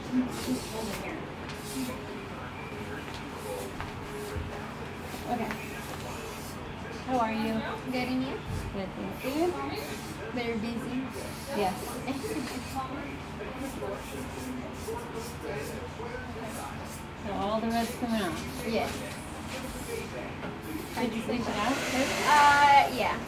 Okay. How are you? Good, and you? Good, thank you. Very busy. Yes. So all the red's coming off. Yes. Did you sleep it out? Yeah.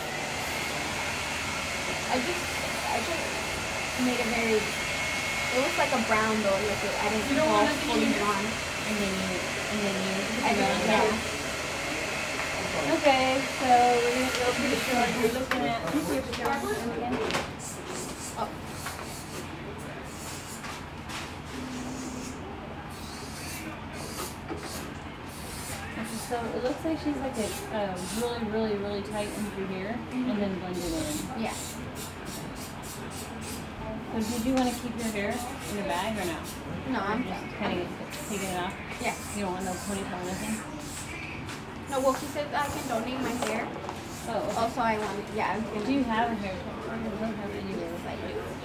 I just made a very, it was like a brown though, like I didn't go fully blonde. And then you I did, yeah. Okay, so we're going to go pretty short. We're looking at, again. Oh. So it looks like she's like a really tight in through here, and then blended in. Yeah. So did you want to keep your hair in the bag or no? No, I'm just kind of taking it off? Yeah. You don't want no ponytail or nothing? No, well, he said I can donate my hair. Oh, okay. Also, I want, yeah, I was gonna. Do you have a hair transfer? I don't have any hair. Like,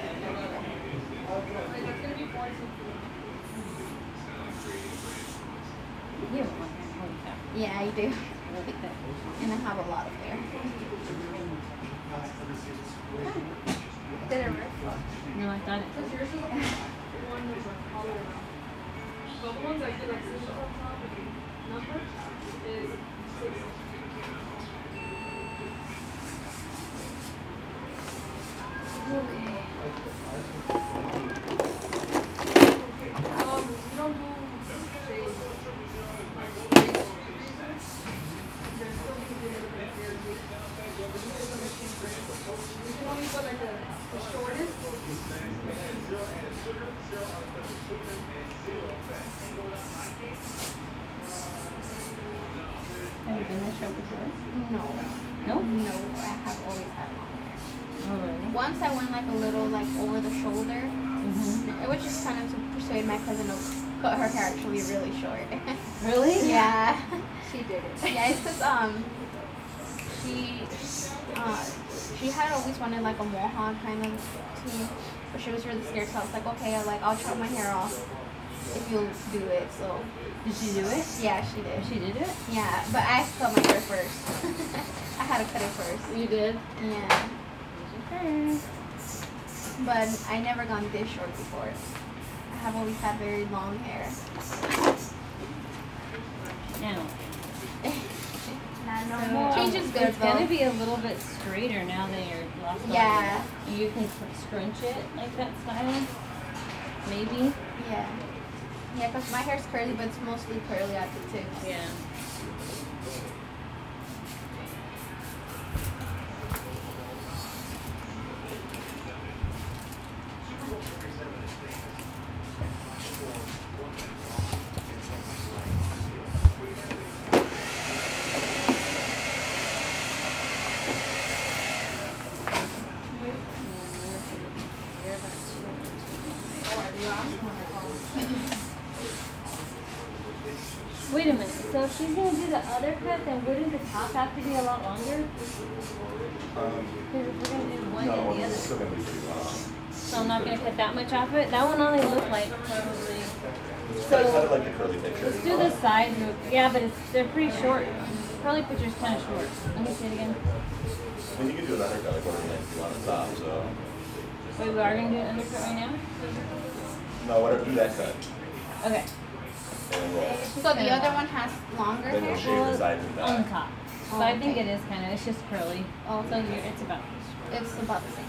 You have one hair, holy cow. yeah, I do. Look at that. And I have a lot of hair. Did it work? No, I thought it. But the ones I did like this number is 6. Okay. You don't do shades. There's still people that are there. You can only put like the shortest. Have you been this show before? No. No? No, I have always had long hair. Oh, really? Once I went like a little like over the shoulder. It was just kind of to persuade my cousin to cut her hair actually really short. Really? Yeah. She did it. Yeah, it's because she had always wanted like a mohawk kind of too, but she was really scared. So I was like, okay, I'll chop my hair off if you'll do it. So Did she do it? yeah, she did. She did it? Yeah, but I cut my hair first. I had to cut it first. You did? Yeah, Okay. but I never gone this short before. I have always had very long hair. Now. Not no So, more. Change is good it's though. going to be a little bit straighter now that you're lost. Yeah. And you can scrunch it like that style. Maybe. Yeah. Yeah, because my hair's curly, but it's mostly curly at the tips. Yeah. Wait a minute. So if she's going to do the other cut, then wouldn't the top have to be a lot longer? Because if we're going to do one No, and the it's other. still gonna be pretty long. So I'm not going to cut that much off it. That one only looked like probably. Kind of like the curly picture. Let's do the side loop. Yeah, but they're pretty short. Curly picture's kind of short. Let me see it again. I mean, you can do an undercut like whatever length you want on top, so. Wait, we are going to do an undercut right now? No, whatever, do that cut. Okay. And then roll. So the other one has longer Then you'll hair? shave the sides and On the back. top. So Oh, I think okay. it is kind of, it's just curly. Oh, So it's about. It's about the same.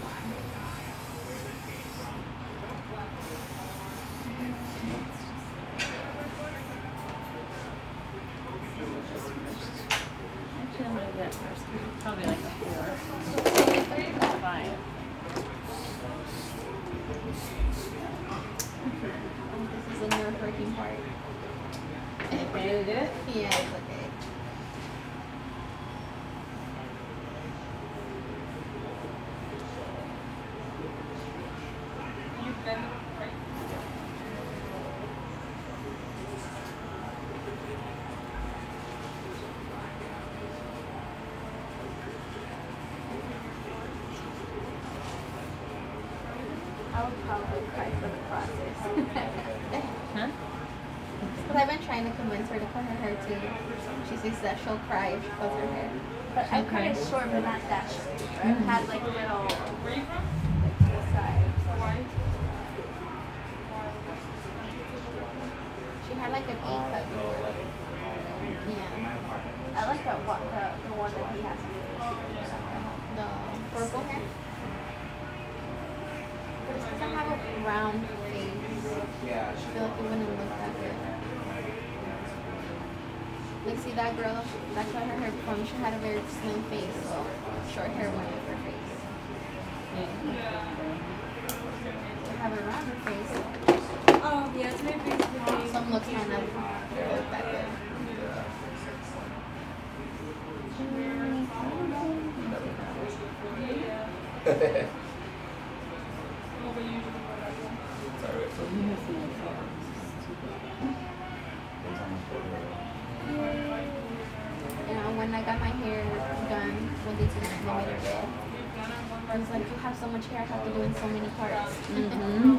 Actually, I'm going to do that first. Probably like a 4. 5. This is a nerve-wracking part. Okay, to do it? Yeah, it's okay. I would probably cry for the process. Huh? Because I've been trying to convince her to cut her hair too. She says that she'll cry if she cuts her hair. But I cut it short, but not that short. I've had like little. Where are you from? Like to the side. Hawaii. She had like an A cut before. Yeah. I like the one that he has. The purple hair. But it doesn't have a round face. I feel like it wouldn't look that good. Like, see that girl that cut her hair before me, she had a very slim face, so short hair went with her face. To have a rounder face, Oh, yeah, it's my face. some looks kind of look that good. And when I got my hair done, when they made it red, I was like, you have so much hair, I have to do in so many parts. Mm-hmm.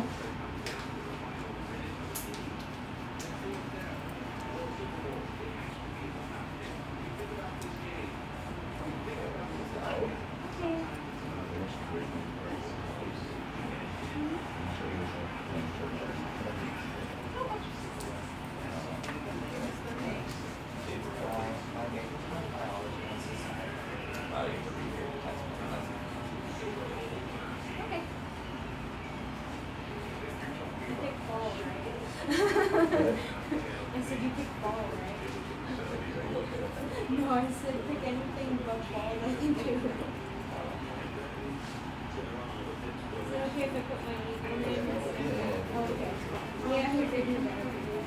I said you pick fall, right? No, I said pick anything but fall that you do. Is it okay if I put my legal name in? Oh, okay. Yeah, you could do that.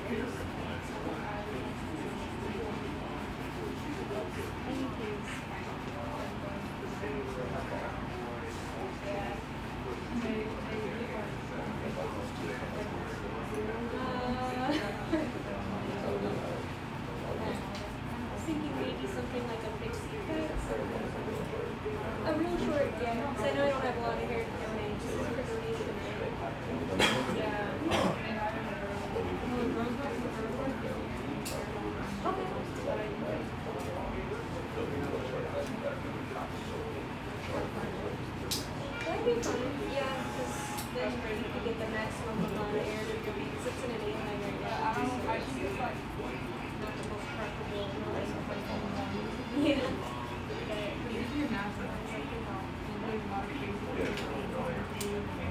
Thinking maybe something like a Pixie cut. A real short, yeah. Because I know I don't have a lot of hair to donate. Just for donate to me. Yeah. That'd be fun. Yeah, because then you could get the maximum amount of air to donate. Because it's in an A-line right now. I think it's like not the most preferable. Yeah. If you're natural, it's like, you know, there's a lot of things.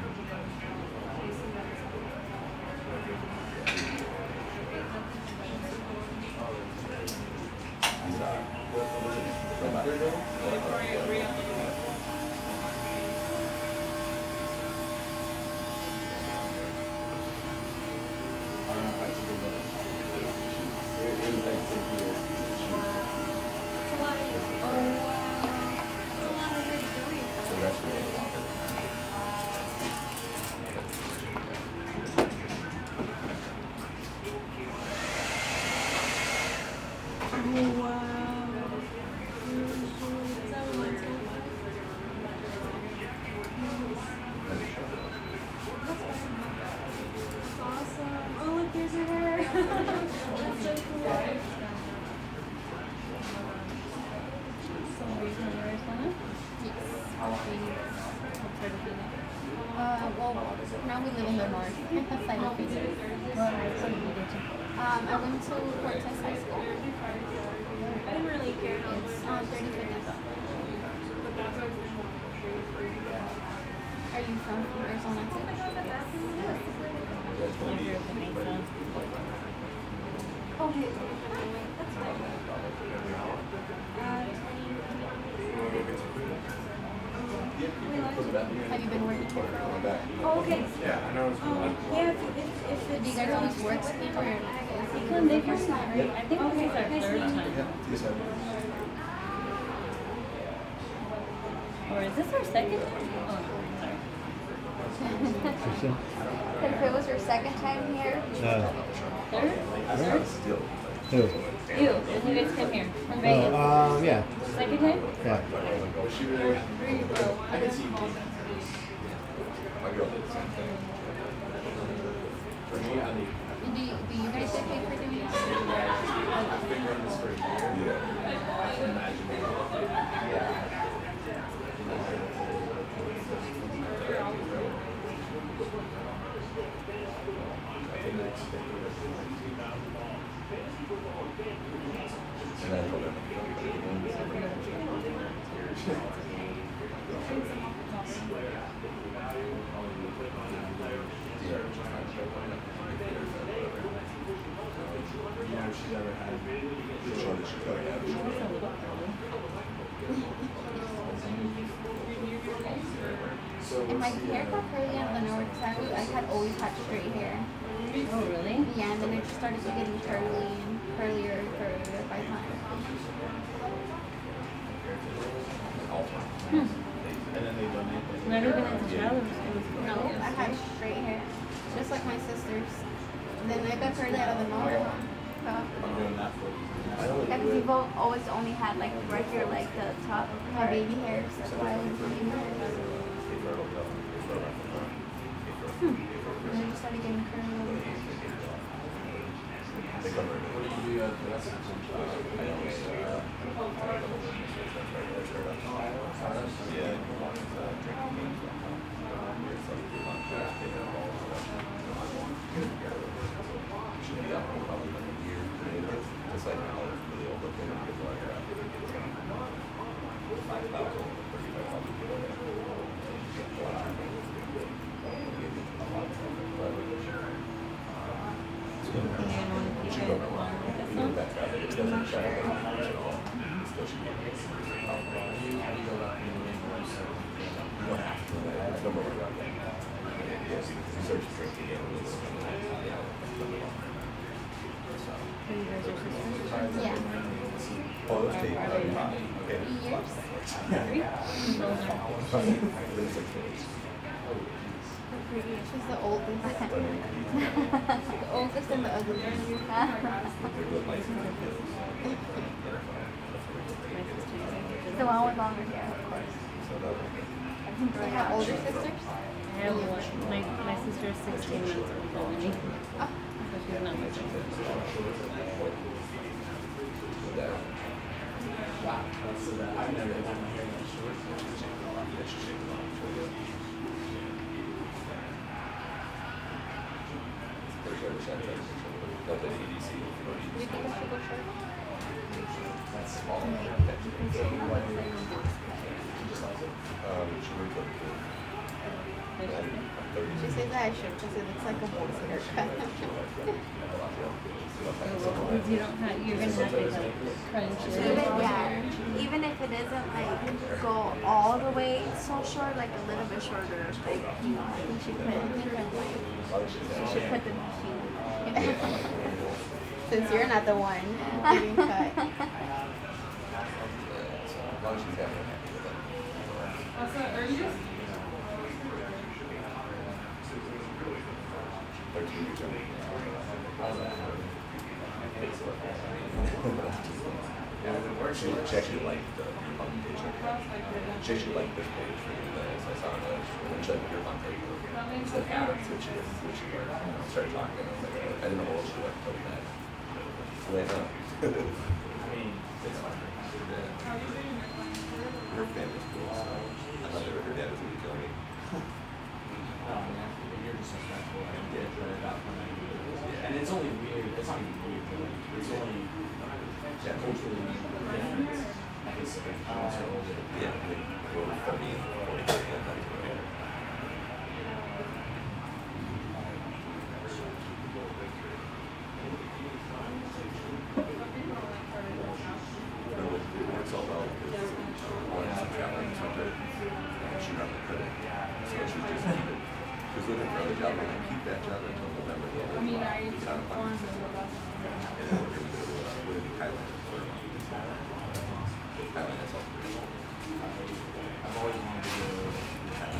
Well, now we live in the north. Side of Pixie. I went to Cortez High School. I didn't really care. It's on 35th and South. Are you from Arizona too? Okay. That's fine. Have you been working here for a while? Oh, okay. Yeah, I know. Yeah, if Do you guys always work together? Because they first time, right? I think this is our third time. Or is this our second time? Oh, sorry. If it was your second time here, Third? Who? You, if you guys come here from Vegas. Yeah. Second time? Yeah. Where you go? I can see. My girl did the same thing. Do you guys get paid for doing this? And my hair got curly on the north side. I had always had straight hair. Oh, really? Yeah, and then it just started getting curly and curlier and curlier by time. Not even into childhood school. No, I had straight hair, just like my sisters. And then I got curly out of the nowhere. Yeah, because we've always only had like right here, like the top, my baby hairs. That's why I was baby hairs. And then it started getting curly. Yeah. She's the oldest. The oldest and the ugliest. The one with longer hair, of course. Do you have older sisters? I have one. My sister is 16 months older than me. Oh. So she's not my sister. I've never had my hair that short. Do you think I should go short? That's small. She says that I should because it looks like a boy's haircut. You don't have, you're going to have to like crunch it. Even if it isn't like go all the way so short, like a little bit shorter, like, you know, I think she should put the machine. Since you're not the one getting cut. She actually liked the publication. She actually liked this page for you guys. I saw that. She liked your fun page. So she started talking. I was like, I didn't know what she liked till that. So I know. I mean, it's fine. Her family's cool. So I thought her dad was going to kill me. You're just suspectful. I get it about when I do it. And it's only weird. It's not even weird. It's only culturally different. It's also older. Yeah, we're 30 and 40. It's all well because one is traveling to her and she never couldn't. So she was just keep it. She was looking for another job and keep that job until November. I mean, I used to And then we're going to go to Thailand for a month. Thailand is all pretty. I've always wanted to go to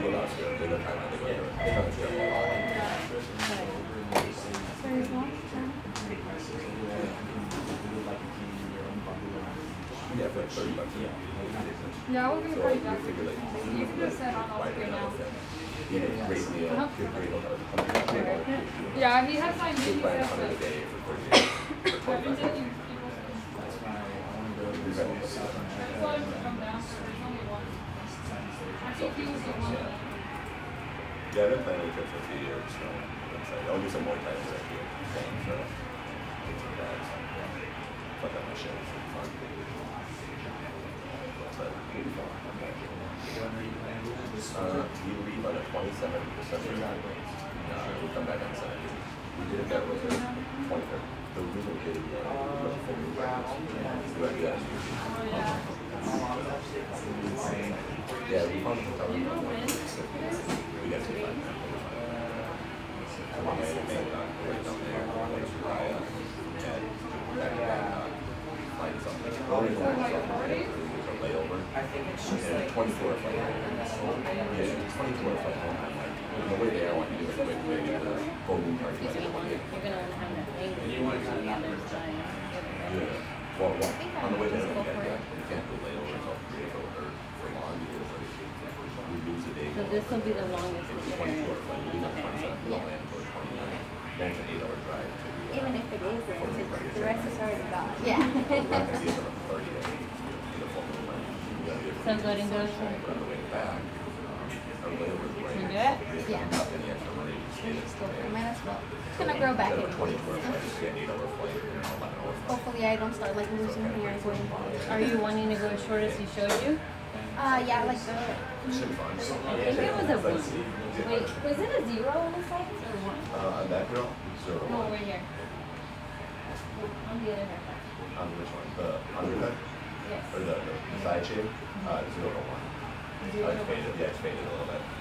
go to Australia. They go to Thailand. They go to Europe. They come to Australia. Very small. Yeah, for like $30. Yeah, I was gonna call you back. Figure like You could have said on off right right now. now. Great meal. Good great $100. Yeah, he has signed Buying me. $100 a day for 30 days. For Kevin 25 said days. you That's why I want to go to We've got one. That's why I'm come down. There's only one. I think he was the one. Yeah, I've been planning a trip for a few years, so I'm excited. I'll do some more time this year. So, take some bags. Fuck up my shit. It's fun. But it'll be fun. We leave on the 27th of December. We come back on the 17th. We did it that way. 23rd. The reason we did it was for new practice. We went to that. Yeah, we found the hotel room. We got to find that. So we had to make right down there. Like Raya and find something. Only one a layover. And 24 flight home. Yeah, 24 flight home. The way there, I want to do it quick way to the golden party. You're gonna want to have that language on the other side. Yeah. Well, on the way there, we can't go layovers off for long because we lose a day. So this will be the longest that you're 24 gonna. flight. We leave on 27. We'll land for 29. Then it's an 8-hour drive. Even if it isn't, the rest is already gone. Yeah. So go ahead and go. You do it? Yeah. Might as well. It's gonna grow back in. Hopefully I don't start like losing hair and going bald. Are you wanting to go as short as he showed you? Yeah, like the. I think it was a 1. Wait, was it a 0 on the side or 1? On that girl? 0 No, over here. On the other haircut. On which one? The undercut? Yes. Or the side shave? 0 to 1. It's faded. Yeah, it's faded a little bit.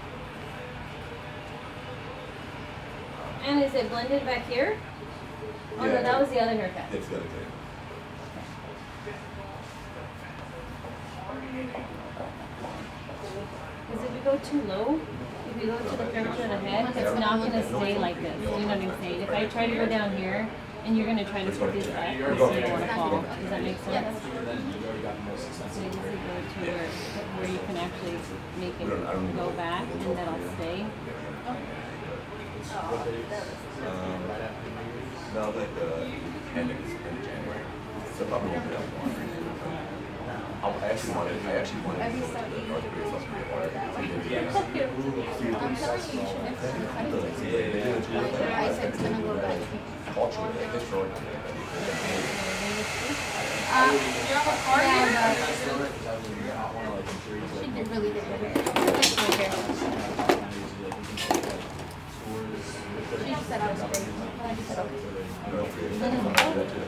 And is it blended back here? Oh no, that was the other haircut. It's the other thing. Because if you go too low, if you go to the curvature of the head, it's not going to stay like this. You know what I'm saying? If I try to go down here, and you're going to try to put this back, you don't want to fall. Does that make sense? So you usually go to where you can actually make it go back, and that'll stay. No, like end of January. So probably won't be that long. I actually wanted Every Sunday you should really go that way. I'm telling you, you should never cut it. I said it's gonna go back. Culturally, historically. She did really good. She just said I was great. But I just said okay.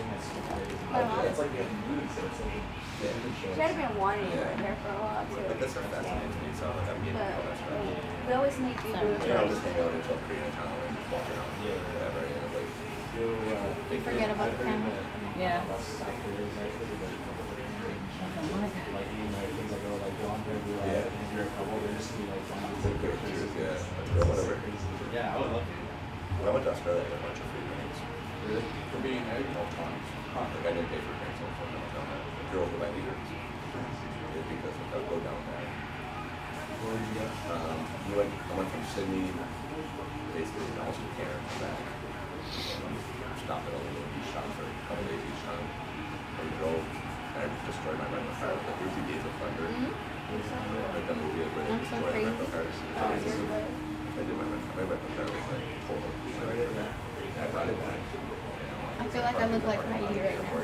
She had been wanting it right there for a while too. But that's not fascinating to me, so like I'm getting all that stuff. We always make you do it Yeah, I'll just first. hang out until Koreatown and just walk around. Whatever, you know, like. You forget about the camera. Yeah. Whatever. Yeah, I would love to. When I went to Australia, I had a bunch of free drinks. Really? For being married? All times. Like I didn't pay for drinks all the time. The girls were my leaders. Because I'll go down there. Where did you go? I went from Sydney, basically, and also Canada, come back. Stopped at a little beach town for a couple days each time. And we drove, and I destroyed my rental car with like 50 Days of Thunder. Like that movie where they That's so destroy the rental crazy. cars. I did my rental car was like full of I brought it back. I feel like I look like Heidi right now.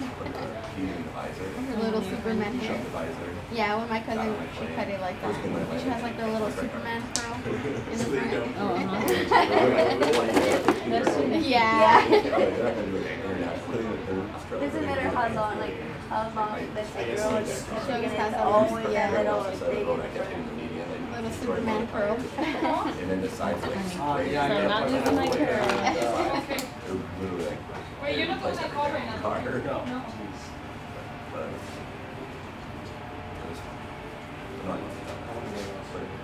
Her little Superman hair. Yeah, when my cousin, she cut it like that. She has like the little Superman curl in the front. Oh, Yeah. Doesn't matter how long, like how long the girl is. She always has always always, that yeah, little little Superman curl. And then the sides like So I'm not losing my curl. literally like Wait, you're not the one that called right now. car. No. But it was fun. It was fun. I'm not used to that. But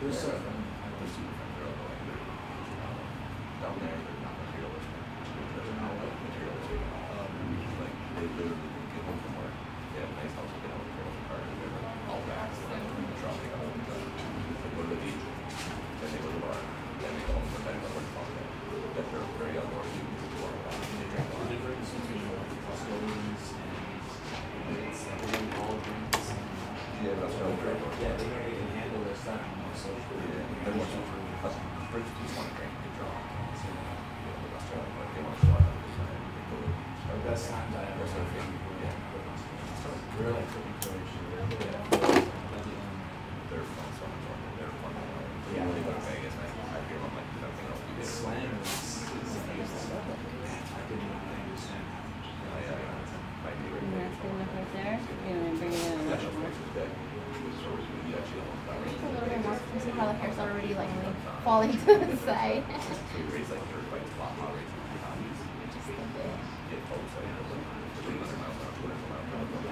There's so funny. They're super friends. They're all going down there. They're not materialistic. They're not like materialistic. Like they literally get home from work. They have a nice house. They get home from the car. They're like all back. They're in the truck. They go to the beach. Then they go to the bar. Then they go home for bed. They work all day. That they're very outdoorsy. They drink a lot. The difference between like custodians and it's like they all drink the same. Yeah, that's what I'm very Yeah, they can handle their stuff and also yeah, they want to just want to drink and get drunk. So, you know, the rest of them, like, they want to go out and they go to the beach. our best times I ever They're surfing. Yeah. we're like cooking Croatia. Yeah. They're fun, so much fun. They're fun. Yeah. When they go to Vegas, I feel I'm like, everything else we did. Slang is the biggest stuff. I didn't understand. My neighbor. And that's good enough right there. You're gonna bring it in a Yeah, little she'll more. fix it today. So we actually almost got Just it. a little bit more. You see how the hair's already like falling to the side. So we raise like 35 to lot hot rates and hobbies. Just a bit. Get folks like 300 miles an hour, 200 miles an hour.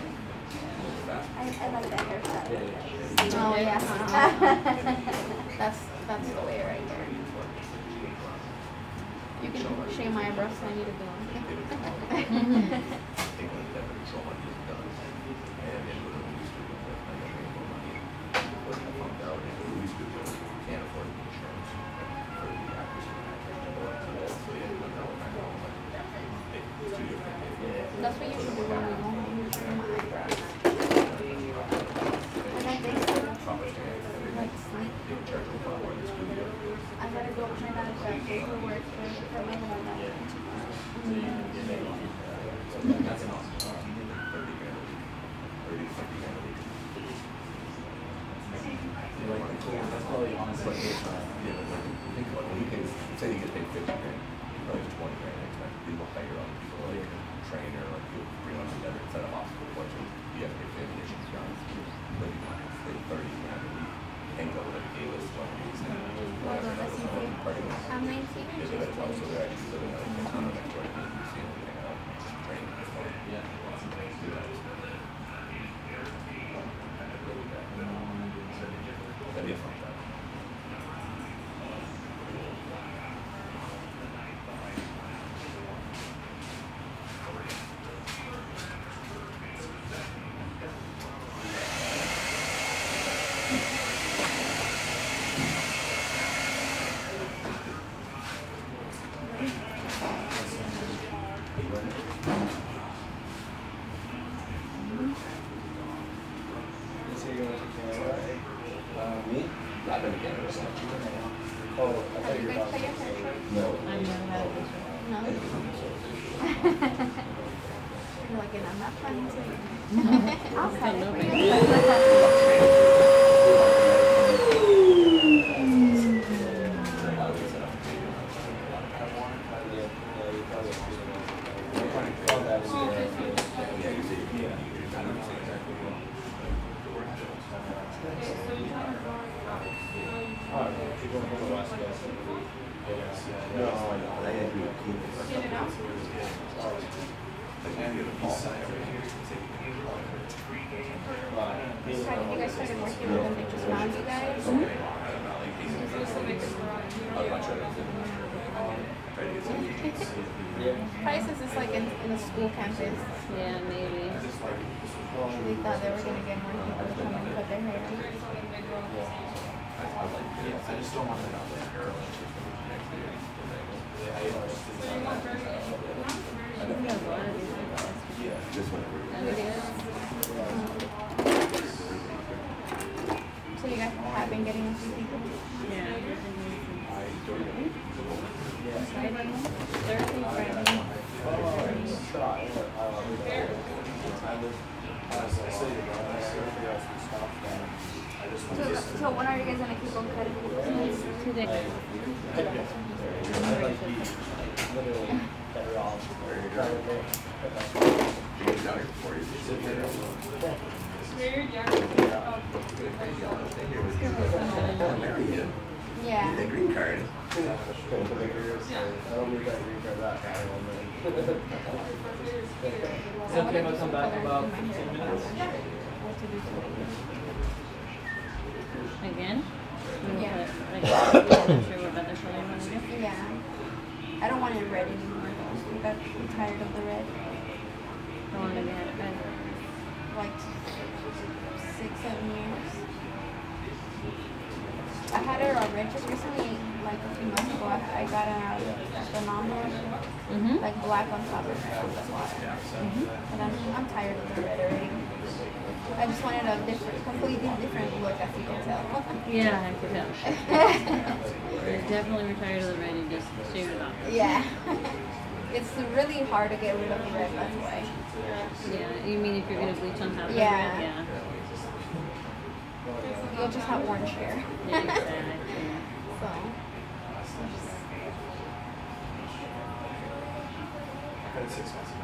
I like that haircut. Yeah. Oh yeah. That's the way right there. You can shave my eyebrows if I need to do them. That's what you should do when we go home. You shave my eyebrows. And I think like sleep. I gotta go print out the paperwork for my home. That's an awesome job. Like the cool, that's probably honestly Think about it. When you can say you get paid 50 grand, probably 20 grand next time. People hire other people like trainer, like you bring them together instead of hospital budget. You have to pay 50 issues down. But you pay 30 grand a week. Hang out with a A-list one of these. I'm 19. Yeah, so that's also they're actually living out of the next door. You see them hang out, training. yeah. That'd be a fun job. Me? I've been again. Oh, I Have you guys cut your hair short? No. I've never had it before. No. You're like, and I'm not planning to. I'll cut it for you. You guys started working with them, they just found you guys? Prices is like in the school campus. Yeah, maybe. They thought they were gonna get more people to come and cut their hair. I just don't want to know that girl. We have a lot of these people. This one. And it is. So you guys have been getting a few people? Yeah. Friday, Thursday, Friday. So when are you guys gonna keep on cutting? Today. Yeah. The green card. Is it okay if I come back in about 15 minutes? Again? not sure what other color you want to do. Yeah. I don't want it red anymore though. I'm tired of the red. How long have you had it red? Like 6, 7 years. I had it red just recently, like a few months ago. I got a phenomenal, like black on top of it. That's why. But I'm tired of the red already. I just wanted a completely different look, as you can tell. Yeah, I can tell. You're definitely retired of the red and just shaved it off. Yeah. It's really hard to get rid of the red, that's why. Yeah, you mean if you're going to bleach on top of Yeah. the red? Yeah. You'll just have orange hair. Yeah, exactly. So. I had 6 months ago.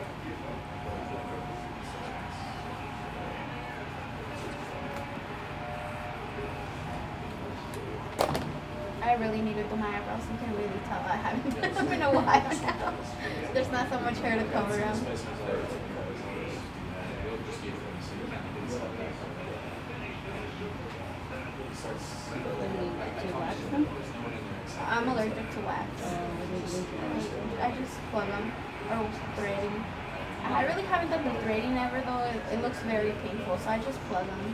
I really need to do my eyebrows. You can really tell I haven't done them in a while now. There's not so much hair to cover them. I'm allergic to wax. I just plug them or threading. I really haven't done the threading ever though. It looks very painful, so I just plug them.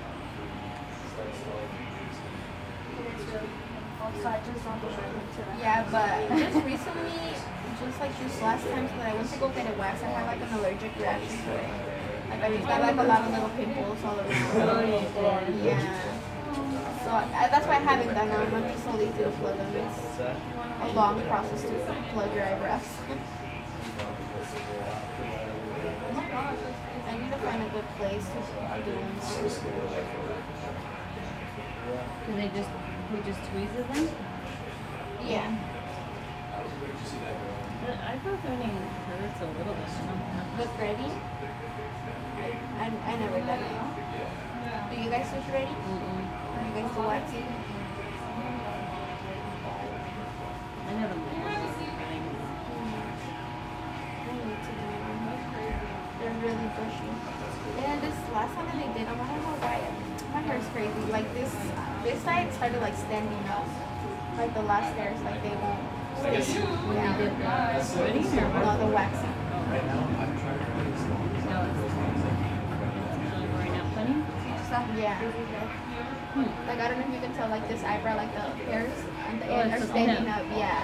Yeah, but just recently, just like this last time that I went to go get it waxed, I had like an allergic reaction to it. Like I just got like a lot of little pimples all around. Yeah. So that's why I haven't done them. I'm just slowly to plug them. It's a long process to plug your eyebrows. I need to find a good place to do them. Do they just tweezes them? Yeah. The eyebrow threading hurts a little bit. The threading? I never done it. Do you guys do threading? Or you guys do waxing? I know the man. I need to do them. They're really bushy. And this last time that they did them, I don't know why. My hair's crazy. Like this side started like standing up. Like the last hairs, like they won't stay When you down. did the threading or what? No, the waxing. Right now, I'm trying to really slow. No, it's growing out funny. Yeah. Like I don't know if you can tell, like this eyebrow, like the hairs on the end are it's standing up. up. Yeah.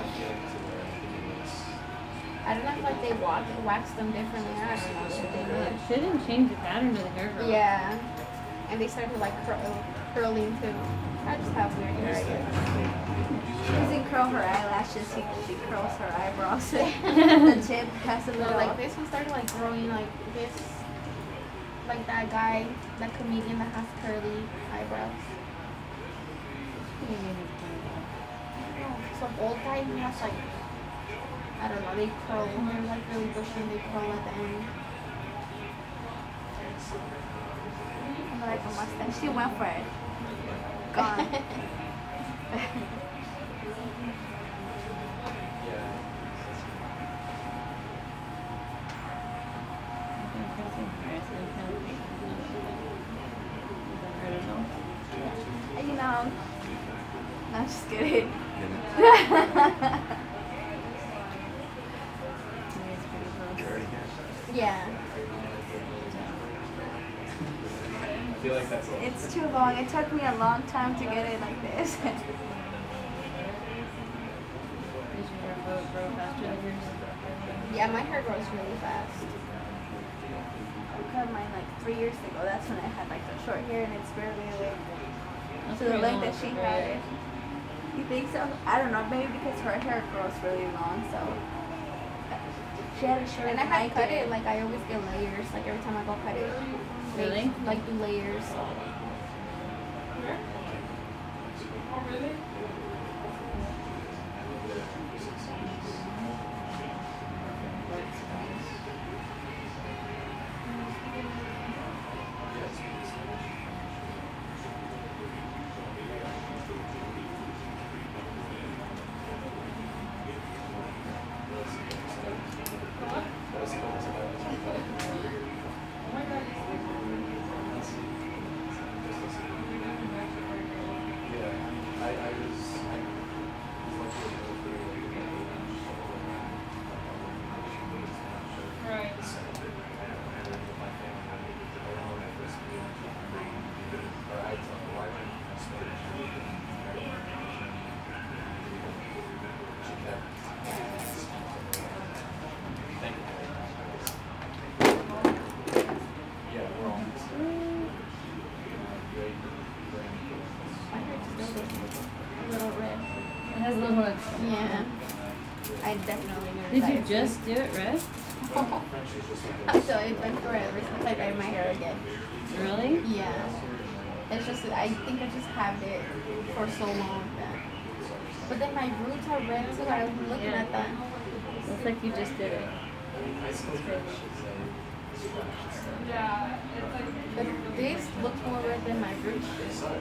I don't know if like they wax them differently. I don't know. What they It did. shouldn't change the pattern of the hair growth. Yeah. And they started like curling too. I just have weird hair, I guess. She doesn't curl her eyelashes, she curls her eyebrows. The tip has a So little. like this one started like growing like this, like that guy, that comedian that has curly eyebrows. Some old guy who has like, I don't know, they curl. They're like really bushy and they curl at the end. Like a mustache. She went for it. Gone. You know, no, I'm just kidding. Yeah. I feel like that's a lot. It's too long. It took me a long time to get it like this. Does your hair grow faster than yours? Yeah, my hair grows really fast. I cut mine like 3 years ago. That's when I had like the short hair and it's barely away That's to the pretty length long. that she had it. You think so? I don't know. Maybe because her hair grows really long, so she had a short. And I had cut it, like I always get layers, like every time I go cut it. Really? Like do layers. Oh, really? Has a little extra. Yeah. I definitely noticed Did that. you just do it red? So it's been forever since I dyed my hair again. Really? Yeah. It's just, I think I just have it for so long that. But then my roots are red too. I was looking at that. Looks like you just did it. Yeah, it's like. But this looks more red than my roots. That's why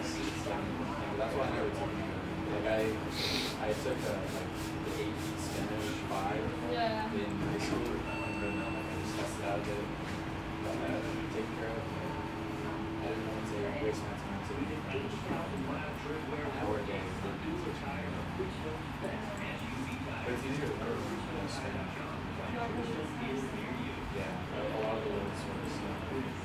I never took it. Like I took like the 8 Spanish 5 Yeah. in high school, and then I just tested out of it, got that taken care of. I didn't want to waste my time taking French. An hour a day didn't teach me. But it's easier to learn Spanish. Yeah, a lot of the words sort of stuff.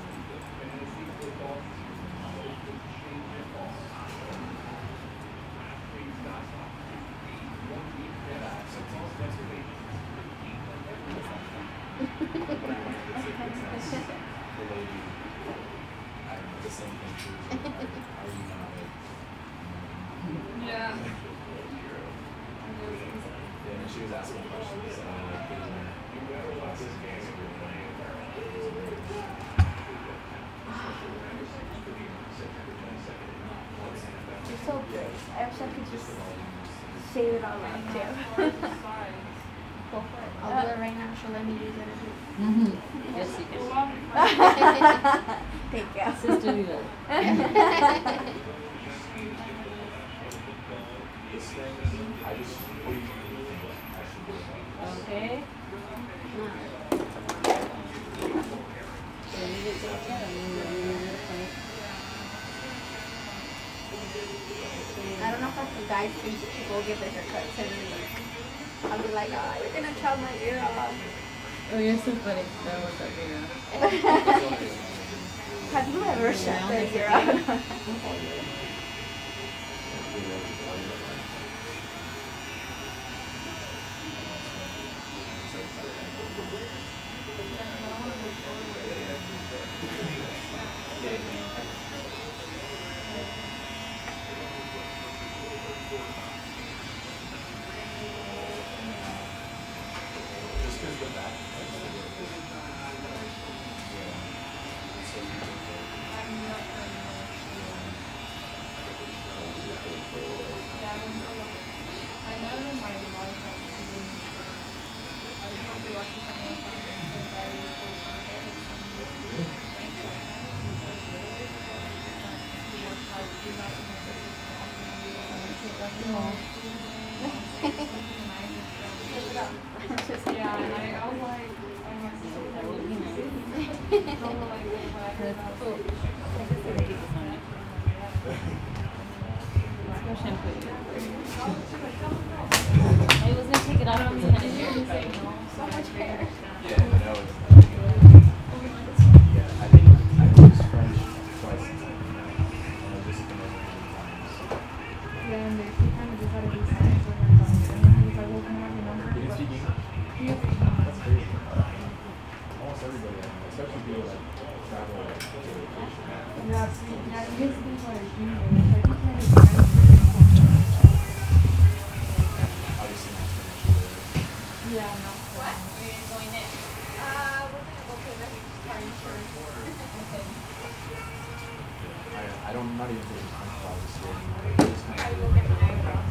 Yeah. Yeah, she was asking questions. You're so good. I wish I could just say it all out too. Go for it. I'll do it right now. She'll let me use it. Yes, you can. Thank you. Sisterly love. I just Okay. I don't know if the guys can go get their haircuts and I'll be like, oh, you're gonna chop my ear off. Oh, you're so funny. That was that big. Have you ever shut Yeah, their it's ear okay. out? Yeah, and I was like, Let's go shampoo. I was gonna take it off because it's kind of weird, but So much hair. yeah, that was. Yeah, I think I used French twice. And I just been over times. yeah, and they kind of just had to do signs with her. And then he was like, well, can I have your number? You didn't speak English? Yeah. That's crazy. Almost everybody, especially people that travel to vacation. Yeah, see, yeah, he used to be like, you know, like, you can't do French. Obviously, not Spanish. Yeah, no. What? We're going in. We're gonna go pay the car insurance. I'm not even taking French classes here anymore. I just kind I of go get my eyebrows.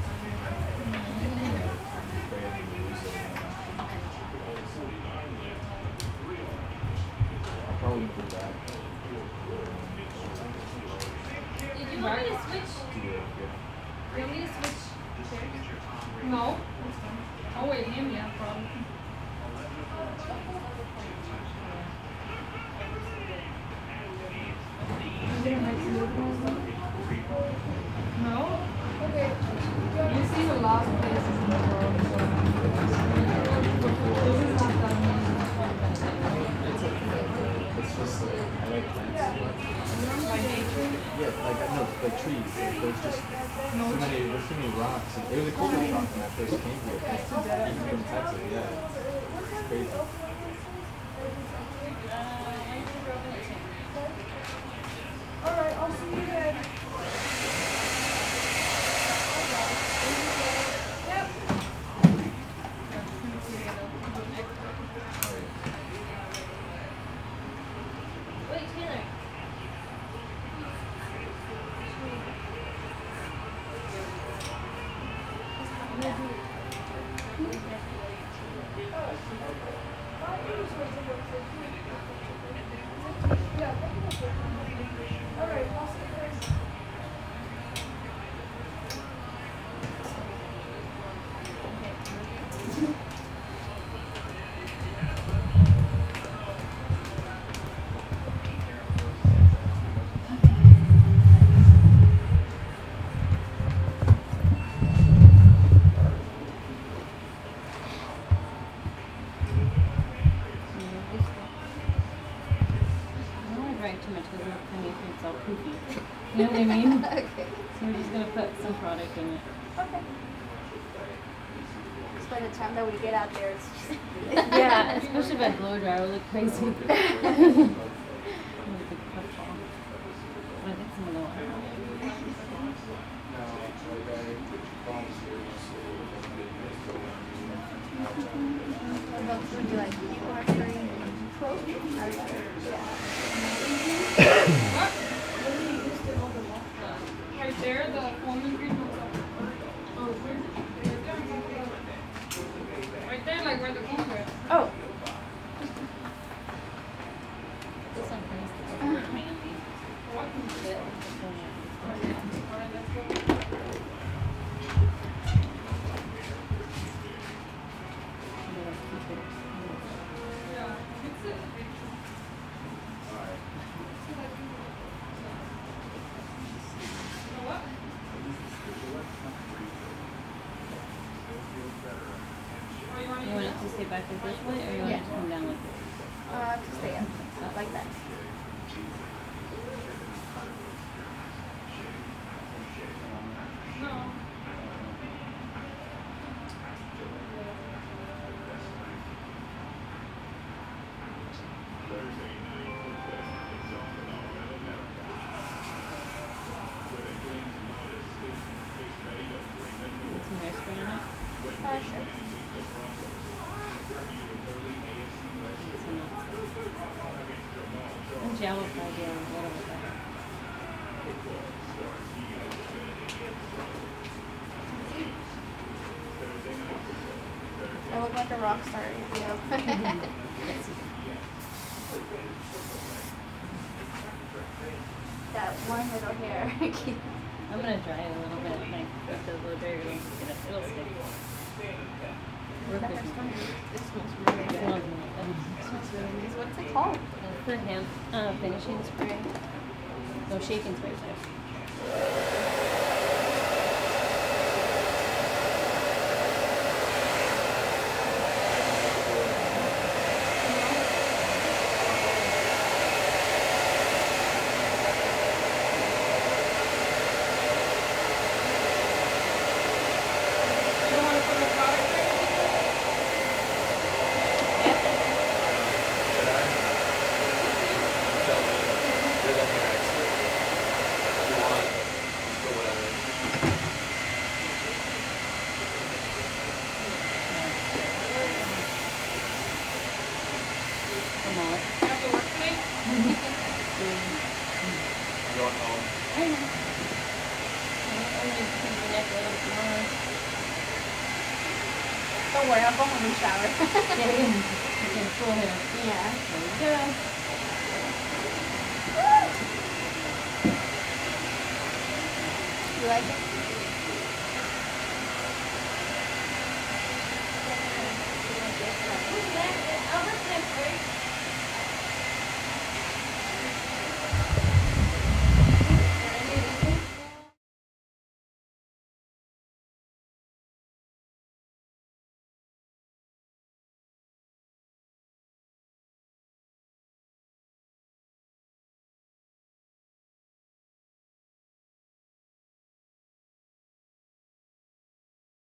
I'll probably do that. Did you want me to switch? You want me to switch? No. Oh, wait, him, yeah, probably. No? Okay. You've seen a lot of places in the world, so this is not that many. It's just like, I like plants. By nature. Yeah, like trees. Like, there's just there's too many rocks. And it was a culture shock when I first came here. Even from Texas, yeah. It's crazy. Alright, I'll see you then. You know what I mean? Okay. So we're just gonna put some product in it. Okay. Just by the time that we get out there, it's just Yeah, especially if I blow dry, it will look crazy. Look at the puff ball. I think some of the What about would you like people are free? Quote? Right there, the almond cream on top. Oh, right there, like where the comb is. Oh. this one first. Alright, let's go. Yeah, fix it. What? Oh, you want You want it to stay back like this way, or you want it to come down like this? To stay up. Like that. No. Put some hairspray on it. Sure. And gel will probably be a little bit better. I look like a rock star, you know. That one little hair. I'm gonna dry it a little bit, like with the blow dryer, it'll stick. Work with me. This smells really It good. smells good. It smells really nice. What's it called? For hand finishing spray. No, shaking spray. Sorry. You don't want to put the product there? You're the hair expert. If you want, just put whatever. Come on. You have to work today? I'm going home. I know. I'm gonna keep the neck a little bit more. Don't worry, I'll go home and shower. You can pull here. Yeah. There you go. You like it?